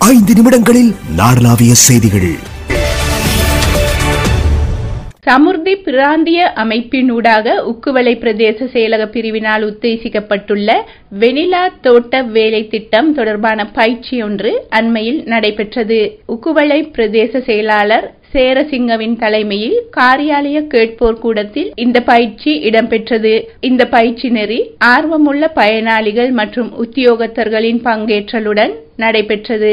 5 நிமிடங்களில் நாடளாவிய செய்திகள். சமுர்தி பிராந்திய அமைப்பினூடாக உக்குவளை பிரதேச செயலக பிரிவினால் உத்தேசிக்கப்பட்டுள்ள வெனிலா தோட்ட வேலை திட்டம் தொடர்பான பயிற்சி ஒன்று அண்மையில் நடைபெற்றது. உக்குவளை பிரதேச செயலாளர் சேரசிங்கவின் தலைமையில் காரியாலய கேட்போர் கூடத்தில் இந்த பயிற்சி இடம்பெற்றது. இந்த பயிற்சி நெறி ஆர்வமுள்ள பயனாளிகள் மற்றும் உத்தியோகத்தர்களின் பங்கேற்றலுடன் நடைபெற்றது.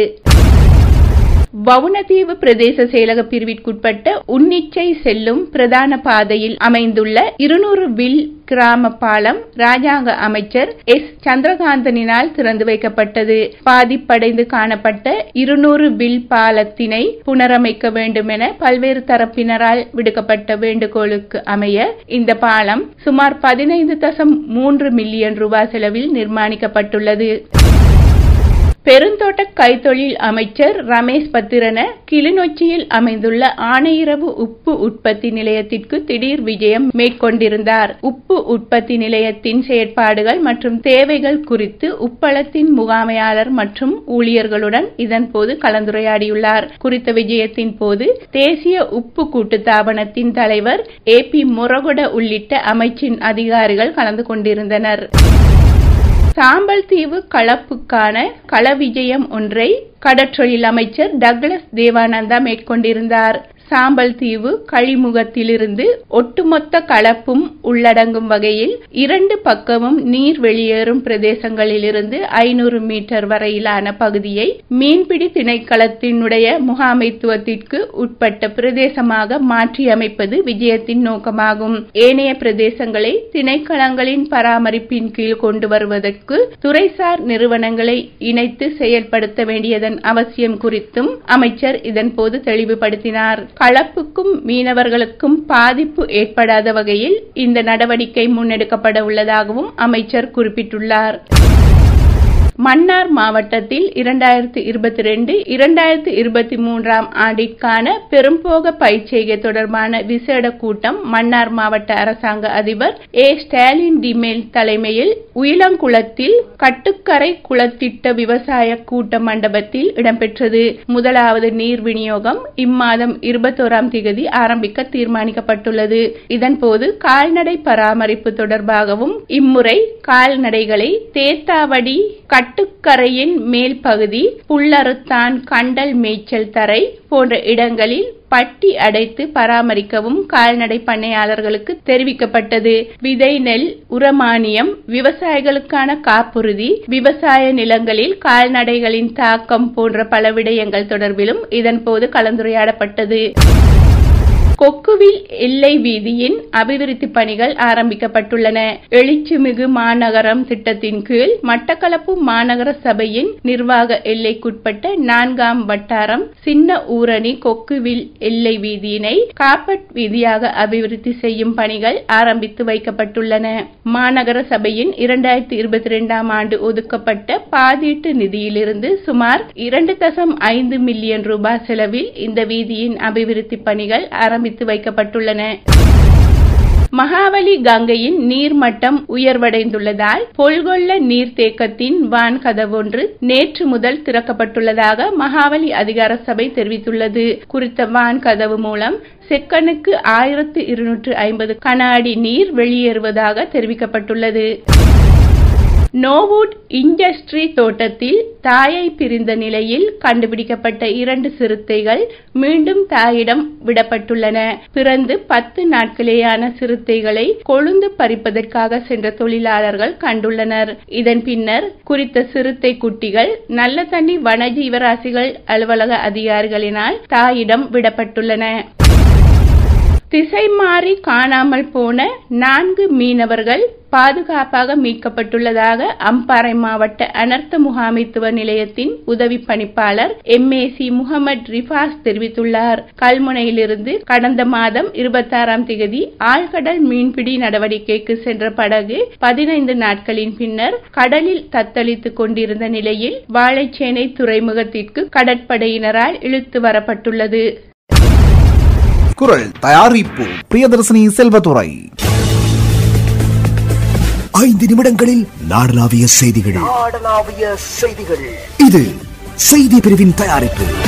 வவுனதீவு பிரதேச செயலக பிரிவிற்குட்பட்ட உன்னிச்சை செல்லும் பிரதான பாதையில் அமைந்துள்ள 200 வில் கிராம பாலம் ராஜாங்க அமைச்சர் எஸ். சந்திரகாந்தனினால் திறந்து வைக்கப்பட்டது. பாதிப்படைந்து காணப்பட்ட 200 வில் பாலத்தினை புனரமைக்க வேண்டும் என பல்வேறு தரப்பினரால் விடுக்கப்பட்ட வேண்டுகோளுக்கு அமைய இந்த பாலம் சுமார் 15.3 மில்லியன் ரூபாய் செலவில் நிர்மாணிக்கப்பட்டுள்ளது. பெருந்தோட்ட கைத்தொழில் அமைச்சர் ரமேஷ் பத்திரன கிளிநொச்சியில் அமைந்துள்ள ஆணையிரவு உப்பு உற்பத்தி நிலையத்திற்கு திடீர் விஜயம் மேற்கொண்டிருந்தார். உப்பு உற்பத்தி நிலையத்தின் செயற்பாடுகள் மற்றும் தேவைகள் குறித்து உப்பளத்தின் முகாமையாளர் மற்றும் ஊழியர்களுடன் இதன்போது கலந்துரையாடியுள்ளார். குறித்த விஜயத்தின் போது தேசிய உப்பு கூட்டுத்தாபனத்தின் தலைவர் AP மொரகொட உள்ளிட்ட அமைச்சின் அதிகாரிகள் கலந்து கொண்டிருந்தனர். சாம்பல் தீவு களப்புக்கான கள விஜயம் ஒன்றை கடற்றொழில் அமைச்சர் டக்ளஸ் தேவானந்தா மேற்கொண்டிருந்தார். சாம்பல் தீவு கழிமுகத்திலிருந்து ஒட்டுமொத்த களப்பும் உள்ளடங்கும் வகையில் 2 பக்கமும் நீர் வெளியேறும் பிரதேசங்களிலிருந்து 500 மீட்டர் வரையிலான பகுதியை மீன்பிடி திணைக்களத்தினுடைய முகாமைத்துவத்திற்கு உட்பட்ட பிரதேசமாக மாற்றியமைப்பது விஜயத்தின் நோக்கமாகும். ஏனைய பிரதேசங்களை திணைக்களங்களின் பராமரிப்பின் கீழ் கொண்டு வருவதற்கு துறைசார் நிறுவனங்களை இணைத்து செயல்படுத்த வேண்டியதன் அவசியம் குறித்தும் அமைச்சர் இதன்போது தெளிவுபடுத்தினார். களப்புக்கும் மீனவர்களுக்கும் பாதிப்பு ஏற்படாத வகையில் இந்த நடவடிக்கை முன்னெடுக்கப்பட உள்ளதாகவும் அமைச்சர் குறிப்பிட்டுள்ளார். மன்னார் மாவட்டத்தில் 2022-2023 ஆண்டிற்கான பெரும்போக பயிற்சிகை தொடர்பான விசேட கூட்டம் மன்னார் மாவட்ட அரசாங்க அதிபர் A. ஸ்டாலின் டிமேல் தலைமையில் உயிலங்குளத்தில் கட்டுக்கரை குளத்திட்ட விவசாய கூட்ட மண்டபத்தில் இடம்பெற்றது. முதலாவது நீர் விநியோகம் இம்மாதம் 21 ஆரம்பிக்க தீர்மானிக்கப்பட்டுள்ளது. இதன்போது கால்நடை பராமரிப்பு தொடர்பாகவும் இம்முறை கால்நடைகளை தேத்தாவடி கட்டுக்கரையின் மேல் பகுதி புல்லறுத்தான் கண்டல் மேய்ச்சல் தரை போன்ற இடங்களில் பட்டி அடைத்து பராமரிக்கவும் கால்நடை பண்ணையாளர்களுக்கு தெரிவிக்கப்பட்டது. விதை நெல் உரமானியம் விவசாயிகளுக்கான காப்புறுதி விவசாய நிலங்களில் கால்நடைகளின் தாக்கம் போன்ற பல விடயங்கள் தொடர்பிலும் இதன்போது கலந்துரையாடப்பட்டது. கொக்குவில் எல்லை வீதியின் அபிவிருத்தி பணிகள் ஆரம்பிக்கப்பட்டுள்ளன. எழுச்சிமிகு மாநகரம் திட்டத்தின் கீழ் மட்டக்களப்பு மாநகர சபையின் நிர்வாக எல்லைக்குட்பட்ட 4ஆம் வட்டாரம் சின்ன ஊரணி கொக்குவில் எல்லை வீதியினை காப்பட் வீதியாக அபிவிருத்தி செய்யும் பணிகள் ஆரம்பித்து வைக்கப்பட்டுள்ளன. மாநகர சபையின் 2022 ஆண்டு ஒதுக்கப்பட்ட பாதீட்டு நிதியிலிருந்து சுமார் 2.5 மில்லியன் ரூபாய் செலவில் இந்த வீதியின் அபிவிருத்தி பணிகள் ஆரம்பித்து வைக்கப்பட்டுள்ளன. மகாவலி கங்கையின் நீர்மட்டம் உயர்வடைந்துள்ளதால் பொல்கொல்ல நீர்த்தேக்கத்தின் வான் கதவொன்று நேற்று முதல் திறக்கப்பட்டுள்ளதாக மகாவலி அதிகார சபை தெரிவித்துள்ளது. குறித்த வான் கதவு மூலம் செக்கனுக்கு 1250 கன அடி நீர் வெளியேறுவதாக தெரிவிக்கப்பட்டுள்ளது. நோவுட் இண்டஸ்ட்ரி தோட்டத்தில் தாயை பிரிந்த நிலையில் கண்டுபிடிக்கப்பட்ட 2 சிறுத்தைகள் மீண்டும் தாயிடம் விடப்பட்டுள்ளன. பிறந்து 10 நாட்களேயான சிறுத்தைகளை கொழுந்து பறிப்பதற்காக சென்ற தொழிலாளர்கள் கண்டுள்ளனர். இதன் பின்னர் குறித்த சிறுத்தை குட்டிகள் நல்ல தண்ணி வனஜீவராசிகள் அலுவலக அதிகாரிகளினால் தாயிடம் விடப்பட்டுள்ளன. திசை மாறி காணாமல் போன 4 மீனவர்கள் பாதுகாப்பாக மீட்கப்பட்டுள்ளதாக அம்பாறை மாவட்ட அனர்த்த முகாமைத்துவ நிலையத்தின் உதவி பணிப்பாளர் MAC முகமது ரிஃபாஸ் தெரிவித்துள்ளார். கல்முனையிலிருந்து கடந்த மாதம் 26 ஆழ்கடல் மீன்பிடி நடவடிக்கைக்கு சென்ற படகு 15 நாட்களின் பின்னர் கடலில் தத்தளித்துக் கொண்டிருந்த நிலையில் வாழைச்சேனை துறைமுகத்திற்கு கடற்படையினரால் இழுத்து வரப்பட்டுள்ளது. குரல் தயாரிப்பு பிரியதர்சினி செல்வத்துறை. 5 நிமிடங்களில் நாடளாவிய செய்திகள். இது செய்தி பிரிவின் தயாரிப்பு.